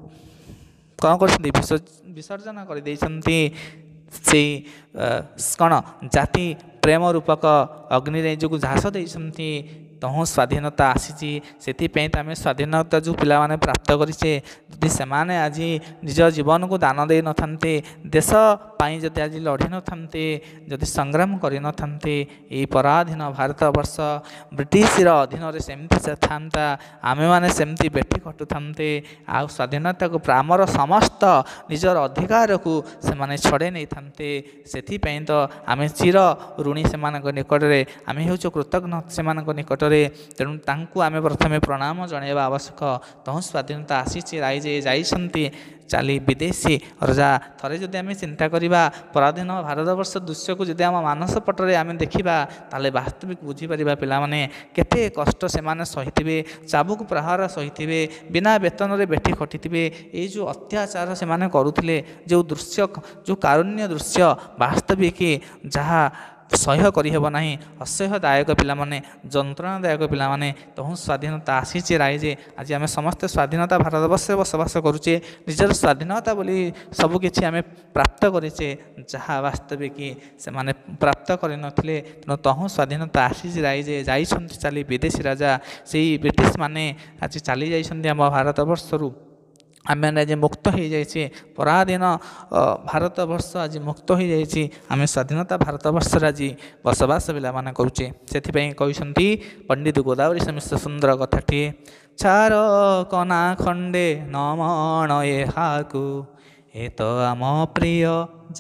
କ'ଣ କରିଛନ୍ତି, ବିସର୍ଜନ କରିଦେଇଛନ୍ତି। ସେଇ କ'ଣ ଜାତି ପ୍ରେମ ରୂପକ ଅଗ୍ନିରେ ନିଜକୁ ଝାସ ଦେଇଛନ୍ତି। ତହୁଁ ସ୍ୱାଧୀନତା ଆସିଛି, ସେଥିପାଇଁ ତ ଆମେ ସ୍ୱାଧୀନତା ଯେଉଁ ପିଲାମାନେ ପ୍ରାପ୍ତ କରିଛେ, ଯଦି ସେମାନେ ଆଜି ନିଜ ଜୀବନକୁ ଦାନ ଦେଇନଥାନ୍ତେ, ଦେଶ ପାଇଁ ଯଦି ଆଜି ଲଢ଼ିନଥାନ୍ତେ, ଯଦି ସଂଗ୍ରାମ କରିନଥାନ୍ତେ, ଏହି ପରାଧୀନ ଭାରତବର୍ଷ ବ୍ରିଟିଶର ଅଧୀନରେ ସେମିତି ଥାନ୍ତା, ଆମେମାନେ ସେମିତି ବେଠି ଖଟୁଥାନ୍ତେ। ଆଉ ସ୍ୱାଧୀନତାକୁ ଆମର ସମସ୍ତ ନିଜର ଅଧିକାରକୁ ସେମାନେ ଛଡ଼େଇ ନେଇଥାନ୍ତେ। ସେଥିପାଇଁ ତ ଆମେ ଚିର ଋଣୀ ସେମାନଙ୍କ ନିକଟରେ, ଆମେ ହେଉଛୁ କୃତଜ୍ଞ ସେମାନଙ୍କ ନିକଟରେ। ତେଣୁ ତାଙ୍କୁ ଆମେ ପ୍ରଥମେ ପ୍ରଣାମ ଜଣାଇବା ଆବଶ୍ୟକ। ତହୁଁ ସ୍ୱାଧୀନତା ଆସିଛି ରାଇଜେ, ଯାଇଛନ୍ତି ଚାଲି ବିଦେଶୀ ରଜା। ଥରେ ଯଦି ଆମେ ଚିନ୍ତା କରିବା ପରାଧୀନ ଭାରତବର୍ଷ ଦୃଶ୍ୟକୁ ଯଦି ଆମ ମାନସ ପଟରେ ଆମେ ଦେଖିବା, ତାହେଲେ ବାସ୍ତବିକ ବୁଝିପାରିବା ପିଲାମାନେ କେତେ କଷ୍ଟ ସେମାନେ ସହିଥିବେ, ଚାବୁକ ପ୍ରହାର ସହିଥିବେ, ବିନା ବେତନରେ ବେଠି ଖଟିଥିବେ। ଏଇ ଯେଉଁ ଅତ୍ୟାଚାର ସେମାନେ କରୁଥିଲେ, ଯେଉଁ ଦୃଶ୍ୟ, ଯେଉଁ କାରୁଣ୍ୟ ଦୃଶ୍ୟ, ବାସ୍ତବିକ ଯାହା ସହ୍ୟ କରିହେବ ନାହିଁ, ଅସହ୍ୟଦାୟକ ପିଲାମାନେ, ଯନ୍ତ୍ରଣାଦାୟକ ପିଲାମାନେ। ତହୁଁ ସ୍ୱାଧୀନତା ଆସିଛି ରାଇଜେ, ଆଜି ଆମେ ସମସ୍ତେ ସ୍ୱାଧୀନତା ଭାରତବର୍ଷରେ ବସବାସ କରୁଛେ, ନିଜର ସ୍ୱାଧୀନତା ବୋଲି ସବୁକିଛି ଆମେ ପ୍ରାପ୍ତ କରିଛେ, ଯାହା ବାସ୍ତବିକ ସେମାନେ ପ୍ରାପ୍ତ କରିନଥିଲେ। ତେଣୁ ତହୁଁ ସ୍ୱାଧୀନତା ଆସିଛି ରାଇଜେ, ଯାଇଛନ୍ତି ଚାଲି ବିଦେଶୀ ରାଜା। ସେଇ ବ୍ରିଟିଶ ମାନେ ଆଜି ଚାଲି ଯାଇଛନ୍ତି ଆମ ଭାରତବର୍ଷରୁ। ଆମେମାନେ ଆଜି ମୁକ୍ତ ହୋଇଯାଇଛେ, ପରାଧୀନ ଭାରତବର୍ଷ ଆଜି ମୁକ୍ତ ହୋଇଯାଇଛି। ଆମେ ସ୍ୱାଧୀନତା ଭାରତବର୍ଷରେ ଆଜି ବସବାସ ପିଲାମାନେ କରୁଛେ। ସେଥିପାଇଁ କହିଛନ୍ତି ପଣ୍ଡିତ ଗୋଦାବରୀ ମିଶ୍ର ସୁନ୍ଦର କଥାଟିଏ, ଛାର କନା ଖଣ୍ଡେ ନମଣ ଏହାକୁ, ଏ ତ ଆମ ପ୍ରିୟ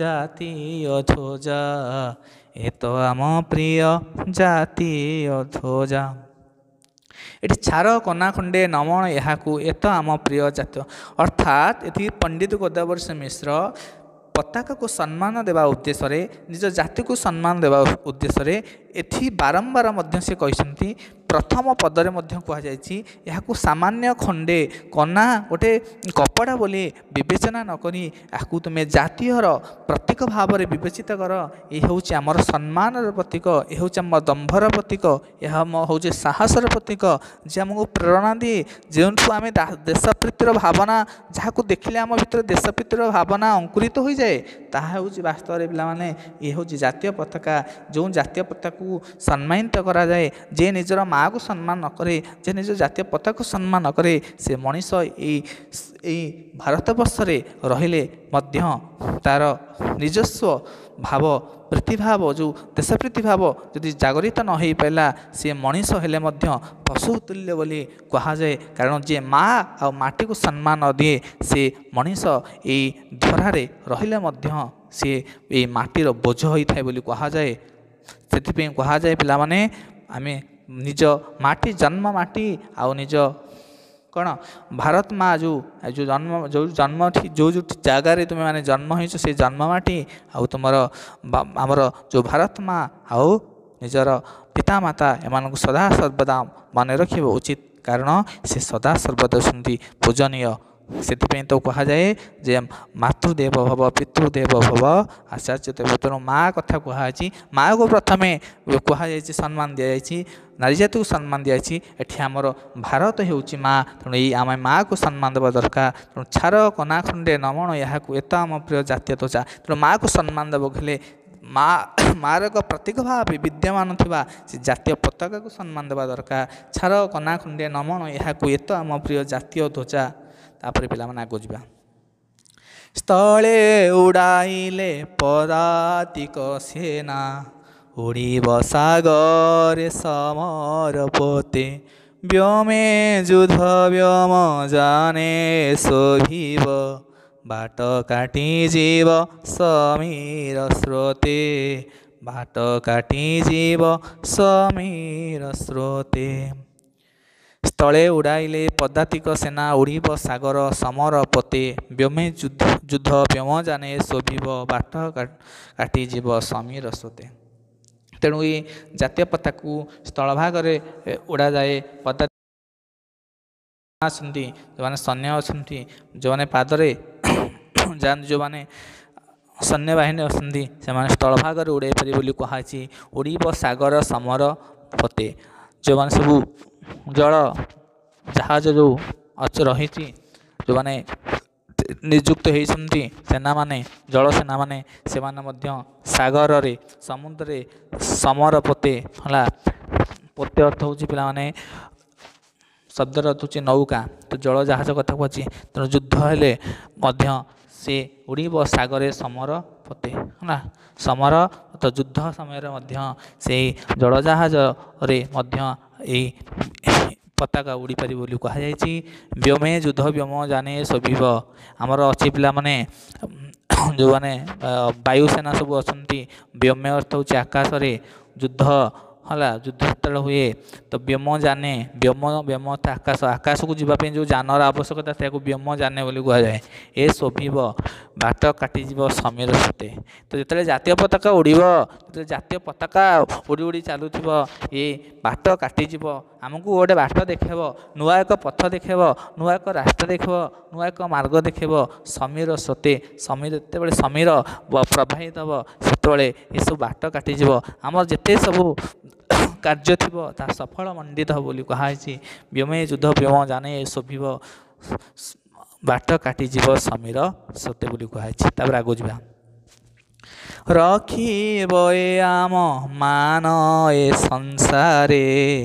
ଜାତୀୟ ଧ୍ୱଜା, ଏ ତ ଆମ ପ୍ରିୟ ଜାତୀୟ ଧ୍ୱଜା। ଏଠି ଛାର କନା ଖଣ୍ଡେ ନମଣ ଏହାକୁ, ଏ ତ ଆମ ପ୍ରିୟ ଜାତୀୟ, ଅର୍ଥାତ୍ ଏଠି ପଣ୍ଡିତ ଗୋଦାବରୀ ମିଶ୍ର ପତାକାକୁ ସମ୍ମାନ ଦେବା ଉଦ୍ଦେଶ୍ୟରେ, ନିଜ ଜାତିକୁ ସମ୍ମାନ ଦେବା ଉଦ୍ଦେଶ୍ୟରେ ଏଠି ବାରମ୍ବାର ମଧ୍ୟ ସେ କହିଛନ୍ତି। ପ୍ରଥମ ପଦରେ ମଧ୍ୟ କୁହାଯାଇଛି, ଏହାକୁ ସାମାନ୍ୟ ଖଣ୍ଡେ କନା ଗୋଟେ କପଡ଼ା ବୋଲି ବିବେଚନା ନ କରି, ଏହାକୁ ତୁମେ ଜାତୀୟର ପ୍ରତୀକ ଭାବରେ ବିବେଚିତ କର। ଏ ହେଉଛି ଆମର ସମ୍ମାନର ପ୍ରତୀକ, ଏ ହେଉଛି ଆମ ଦମ୍ଭର ପ୍ରତୀକ, ଏହା ହେଉଛି ସାହସର ପ୍ରତୀକ, ଯେ ଆମକୁ ପ୍ରେରଣା ଦିଏ, ଯେଉଁଠୁ ଆମେ ଦେଶପ୍ରୀତିର ଭାବନା, ଯାହାକୁ ଦେଖିଲେ ଆମ ଭିତରେ ଦେଶପ୍ରୀତିର ଭାବନା ଅଙ୍କୁରିତ ହୋଇଯାଏ, ତାହା ହେଉଛି ବାସ୍ତବରେ ପିଲାମାନେ ଏ ହେଉଛି ଜାତୀୟ ପତାକା। ଯେଉଁ ଜାତୀୟ ପତାକାକୁ ସମ୍ମାନିତ କରାଯାଏ, ଯେ ନିଜର ମାଆକୁ ସମ୍ମାନ ନ କରେ, ଯେ ନିଜ ଜାତୀୟ ପତାକାକୁ ସମ୍ମାନ ନ କରେ, ସେ ମଣିଷ ଏଇ ଭାରତବର୍ଷରେ ରହିଲେ ମଧ୍ୟ ତା'ର ନିଜସ୍ୱ ଭାବ, ପ୍ରୀତିଭାବ, ଯେଉଁ ଦେଶପ୍ରୀତି ଭାବ ଯଦି ଜାଗରିତ ନ ହୋଇପାରିଲା, ସିଏ ମଣିଷ ହେଲେ ମଧ୍ୟ ପଶୁ ତୁଲ୍ୟ ବୋଲି କୁହାଯାଏ। କାରଣ ଯିଏ ମା ଆଉ ମାଟିକୁ ସମ୍ମାନ ଦିଏ, ସେ ମଣିଷ ଏଇ ଧରାରେ ରହିଲେ ମଧ୍ୟ ସିଏ ଏଇ ମାଟିର ବୋଝ ହୋଇଥାଏ ବୋଲି କୁହାଯାଏ। ସେଥିପାଇଁ କୁହାଯାଏ ପିଲାମାନେ, ଆମେ ନିଜ ମାଟି, ଜନ୍ମ ମାଟି ଆଉ ନିଜ कौन भारत माँ जो जो जन्म जो जगार तुम मैंने जन्म हो से जन्ममाटी आउ तुम आमर जो भारत माँ आउ निजर पिता माता एम सदा सर्वदा मन रख उचित कारण से सदा सर्वदा सुंदी पूजनीय से तो कह जाए जे मातृदेव भव पितृदेव भव आचार्य देव तेणु माँ कथा कहुई माँ को प्रथम कहुई सम्मान दि जाए नारी जाति को सम्मान दि जाए एठी आमर भारत होउची माँ तेणु ये आम माँ को सम्मान देवा दरकार तेणु छार कना खंडे नमण यहाँ एत आम प्रिय जातीय त्वचा तेणु माँ को सम्मान देव हेले माँ मार एक प्रतीक भाव विद्यमान थिबा से जातीय पताका को सम्मान देवा दरकार छार कना खंडे नमण यहाँ एत आम प्रिय जातीय त्वचा तापर पिला माने आगो जिबा स्थले उड़ाइले पदातिक सेना उड़ीब सागरे समर पोते व्योमे युद्ध व्योम जाने शोभिब बाट काटी जीव समीर स्रोते बाट काटी जीव समीर स्रोते स्थले उड़ाइले पदातिक सेना उड़ीब सागर समर पोते व्योमे युद्ध व्योम जाने शोभिब बाट काटी जीव समीर स्रोते तेणु ये जातीय पता को स्थल भाग में उड़ा जाए पदा आसती जो मैंने सैन्य अच्छा जो मैंने पादरे जान जो मैंने सैन्य बाहिनी अच्छा से स्थल भाग में उड़ाई पारे बोली कहुई उड़ीब सागर समर पोते जो मैंने सब जल जहाज जो रही जो मैंने नियुक्त होती सेना माने जल सेना माने से सागर रे समुद्र रे समर पोते है पोते अर्थ हूँ पे शब्द अर्थ हूँ नौका तो जल जहाज कथा कही तेणु युद्ध हेले से उड़ीब सागरे समर पोते है समर तो युद्ध समय से जल जहाज रे पताका उड़ी पारि बोली कहुई व्योमे युद्ध व्योम जाने शोभिब आमर अच्छी पिला माने जो मैंने वायुसेना सब अच्छा व्योमे अर्थ हूँ आकाश रे युद्ध है युद्ध जो हुए तो व्योम जाने व्योम व्योम आकाश आकाश को जीवाई जो जानर आवश्यकता से व्योम जाने बोली कहुए ए शोभिब बाट काटिज समीर स्रोते तो जिते जातीय पताका उड़ीब जो जातीय पताका उड़ी उड़ी चलुव ये बाट काटिज आमको गोटे बाट देखेब नुआ एक पथ देखेब नुआ एक रास्ता देखेब नुआ एक मार्ग देखेब समीर स्रोते समीर जिते समीर प्रवाहित हम से ये सब बाट काटिज आमर जिते सब कार्य थी सफल मंडित बोली कहुई व्योमे युद्ध व्योम जाने शोभिब बाट काटिज समीर स्रोते बोली कहुई आगो जा रखिब आम मान ए संसारे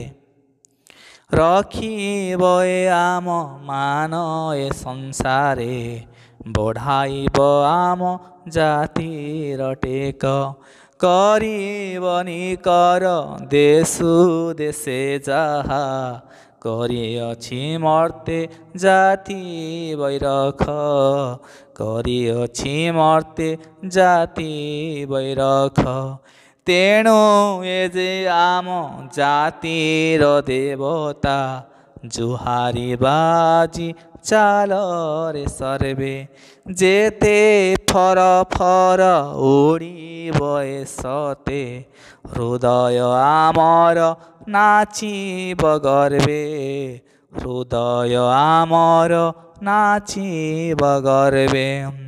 रखिब आम मान ए संसारे बढ़ाइब आम जातिर टेक करिबनि कर देशु देशे जहा करिअछि मर्ते जाति वैरख करिअछि मर्ते जाति वैरख तेणु ए जे आम जातिर देवता जुहारी बाजी चाल रे सर्वे जेते फर फर उड़ीब सते हृदय आमर नाचिब गर्वे हृदय आमर नाचिब गर्वे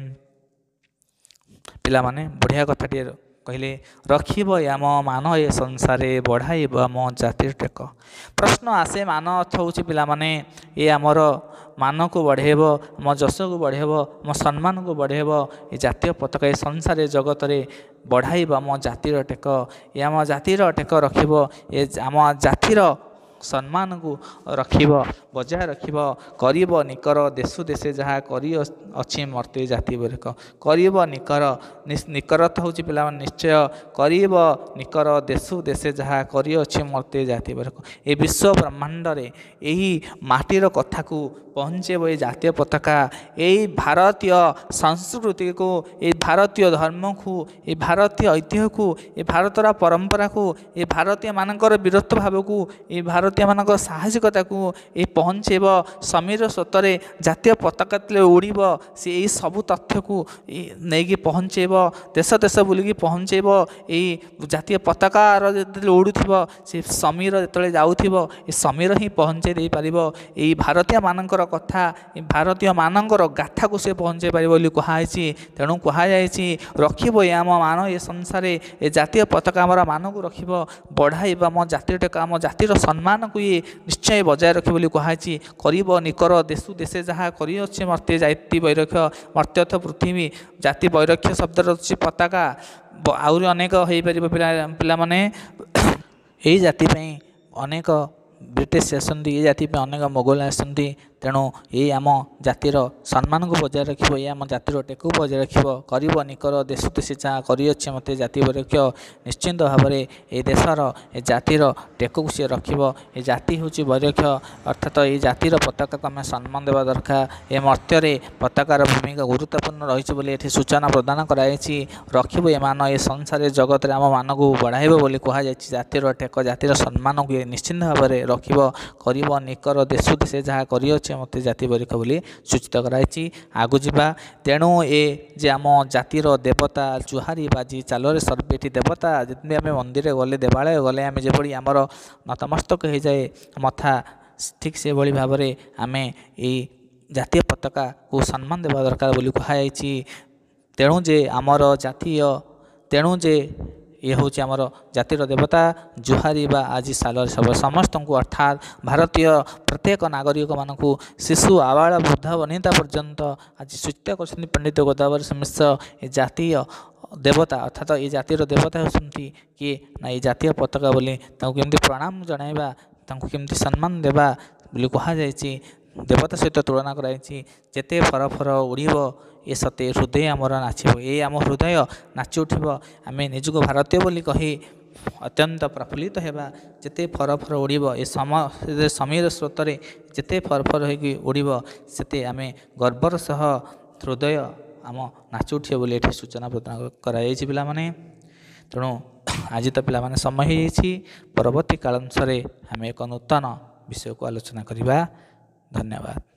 पिला माने बढ़िया कथाटे कहले रखिब आम मान ए संसार बढ़ाइब आम जातिर टेक प्रश्न आसे मान अर्थ हूँ पिला माने ये आमर मान को बढ़ेब आम जश को बढ़ेब आम सम्मान को बढ़ेब ये जातीय पताका संसार जगत रे बढ़ाइब आम जातिर टेक ये आम जातिर टेक रखिब ये आम जातिर सम्मान को रखिब बजाय रखिब करिब निकर देशु देशे जहाँ करी अच्छी मर्ते जाति बेरक करिब निकर निकरत हूँ पिला निश्चय करिब निकर देशु देशे जहाँ करी अच्छी मर्ते जाति बेरक ए विश्व ब्रह्मांड रे यही माटीर कथा को पहुँचेब ये जातीय पताका यही भारतीय संस्कृति को ये भारतीय धर्म को ये भारतीय ऐतिह्य को ये भारतर परंपरा को ये भारतीय मानकर वीरत्व भाव को ये भारत ଭାରତୀୟ ମାନଙ୍କ ସାହସିକତାକୁ ଏ ପହଞ୍ଚେଇବ ସମୀର ସ୍ରୋତରେ ଜାତୀୟ ପତାକା ଯେତେବେଳେ ଉଡ଼ିବ ସେ ଏଇ ସବୁ ତଥ୍ୟକୁ ନେଇକି ପହଞ୍ଚେଇବ ଦେଶ ଦେଶ ବୁଲିକି ପହଞ୍ଚେଇବ ଏଇ ଜାତୀୟ ପତାକାର ଯେତେବେଳେ ଉଡ଼ୁଥିବ ସେ ସମୀର ଯେତେବେଳେ ଯାଉଥିବ ଏ ସମୀର ହିଁ ପହଞ୍ଚେଇ ଦେଇପାରିବ ଏଇ ଭାରତୀୟ ମାନଙ୍କର କଥା ଏ ଭାରତୀୟ ମାନଙ୍କର ଗାଥାକୁ ସେ ପହଞ୍ଚେଇ ପାରିବ ବୋଲି କୁହାଯାଇଛି। ତେଣୁ କୁହାଯାଇଛି ରଖିବ ଏ ଆମ ମାନ ଏ ସଂସାରେ ଏ ଜାତୀୟ ପତାକା ଆମର ମାନକୁ ରଖିବ ବଢ଼ାଇବ ଆମ ଜାତିଟାକୁ ଆମ ଜାତିର ସମ୍ମାନକୁ ଇଏ ନିଶ୍ଚୟ ବଜାୟ ରଖିବ ବୋଲି କୁହାଯାଇଛି। କରିବ ନିକର ଦେଶୁ ଦେଶେ ଯାହା କରିଅଛି ମର୍ତ୍ତେ ଜାତି ବୈରକ୍ଷ ମର୍ତ୍ତ୍ୟ ଅର୍ଥ ପୃଥିବୀ ଜାତି ବୈରକ୍ଷ ଶବ୍ଦର ଅଛି ପତାକା ଆହୁରି ଅନେକ ହେଇପାରିବ ପିଲାମାନେ ଏଇ ଜାତି ପାଇଁ ଅନେକ ବ୍ରିଟିଶ ଆସନ୍ତି ଏ ଜାତି ପାଇଁ ଅନେକ ମୋଗଲ ଆସନ୍ତି। ତେଣୁ ଏଇ ଆମ ଜାତିର ସମ୍ମାନକୁ ବଜାୟ ରଖିବ ଏ ଆମ ଜାତିର ଟେକୁ ବଜାୟ ରଖିବ କରିବ ନିକର ଦେଶ ଦେଶେ ଯାହା କରିଅଛି ମୋତେ ଜାତି ବୈରକ୍ଷ ନିଶ୍ଚିନ୍ତ ଭାବରେ ଏ ଦେଶର ଏ ଜାତିର ଟେକୁକୁ ସେ ରଖିବ ଏ ଜାତି ହେଉଛି ବୈରକ୍ଷ ଅର୍ଥାତ୍ ଏଇ ଜାତିର ପତାକାକୁ ଆମେ ସମ୍ମାନ ଦେବା ଦରକାର ଏ ମର୍ତ୍ତ୍ୟରେ ପତାକାର ଭୂମିକା ଗୁରୁତ୍ୱପୂର୍ଣ୍ଣ ରହିଛି ବୋଲି ଏଠି ସୂଚନା ପ୍ରଦାନ କରାଯାଇଛି। ରଖିବ ଏମାନ ଏ ସଂସାରରେ ଜଗତରେ ଆମ ମାନକୁ ବଢ଼ାଇବ ବୋଲି କୁହାଯାଇଛି ଜାତିର ଟେକ ଜାତିର ସମ୍ମାନକୁ ନିଶ୍ଚିନ୍ତ ଭାବରେ ରଖିବ କରିବ ନିକର ଦେଶ ଦେଶେ ଯାହା କରିଅଛି ମୋତେ ଜାତି ବୈରକ୍ଷ ବୋଲି ସୂଚିତ କରାଯାଇଛି। ଆଗକୁ ଯିବା ତେଣୁ ଏ ଯେ ଆମ ଜାତିର ଦେବତା ଜୁହାରି ବାଜି ଚାଲରେ ସର୍ବେଠି ଦେବତା ଯେମିତି ଆମେ ମନ୍ଦିରରେ ଗଲେ ଦେବାଳୟ ଗଲେ ଆମେ ଯେଭଳି ଆମର ନତମସ୍ତକ ହୋଇଯାଏ ମଥା ଠିକ୍ ସେଭଳି ଭାବରେ ଆମେ ଏଇ ଜାତୀୟ ପତାକାକୁ ସମ୍ମାନ ଦେବା ଦରକାର ବୋଲି କୁହାଯାଇଛି। ତେଣୁ ଯେ ଆମର ଜାତୀୟ ତେଣୁ ଯେ ଇଏ ହେଉଛି ଆମର ଜାତିର ଦେବତା ଜୁହାରି ବା ଆଜି ସାଲରେ ସମସ୍ତଙ୍କୁ ଅର୍ଥାତ୍ ଭାରତୀୟ ପ୍ରତ୍ୟେକ ନାଗରିକମାନଙ୍କୁ ଶିଶୁ ଆବାଳ ବୃଦ୍ଧ ବନିତା ପର୍ଯ୍ୟନ୍ତ ଆଜି ସୂଚିତ କରିଛନ୍ତି ପଣ୍ଡିତ ଗୋଦାବରୀ ମିଶ୍ର ଏ ଜାତୀୟ ଦେବତା ଅର୍ଥାତ୍ ଏ ଜାତିର ଦେବତା ହେଉଛନ୍ତି କିଏ ନା ଏ ଜାତୀୟ ପତାକା ବୋଲି ତାଙ୍କୁ କେମିତି ପ୍ରଣାମ ଜଣାଇବା ତାଙ୍କୁ କେମିତି ସମ୍ମାନ ଦେବା ବୋଲି କୁହାଯାଇଛି। ଦେବତା ସହିତ ତୁଳନା କରାଯାଇଛି ଯେତେ ଫର ଫର ଉଡ଼ିବ ଏ ସତେ ହୃଦୟ ଆମର ନାଚିବ ଏ ଆମ ହୃଦୟ ନାଚି ଉଠିବ ଆମେ ନିଜକୁ ଭାରତୀୟ ବୋଲି କହି ଅତ୍ୟନ୍ତ ପ୍ରଫୁଲ୍ଲିତ ହେବା ଯେତେ ଫର ଫର ଉଡ଼ିବ ଏ ସମୀର ସ୍ରୋତରେ ଯେତେ ଫର ଫର ହୋଇକି ଉଡ଼ିବ ସେତେ ଆମେ ଗର୍ବର ସହ ହୃଦୟ ଆମ ନାଚି ଉଠିବ ବୋଲି ଏଠି ସୂଚନା ପ୍ରଦାନ କରାଯାଇଛି ପିଲାମାନେ। ତେଣୁ ଆଜି ତ ପିଲାମାନେ ସମୟ ହୋଇଯାଇଛି ପରବର୍ତ୍ତୀ କାଳାଂଶରେ ଆମେ ଏକ ନୂତନ ବିଷୟକୁ ଆଲୋଚନା କରିବା। ଧନ୍ୟବାଦ।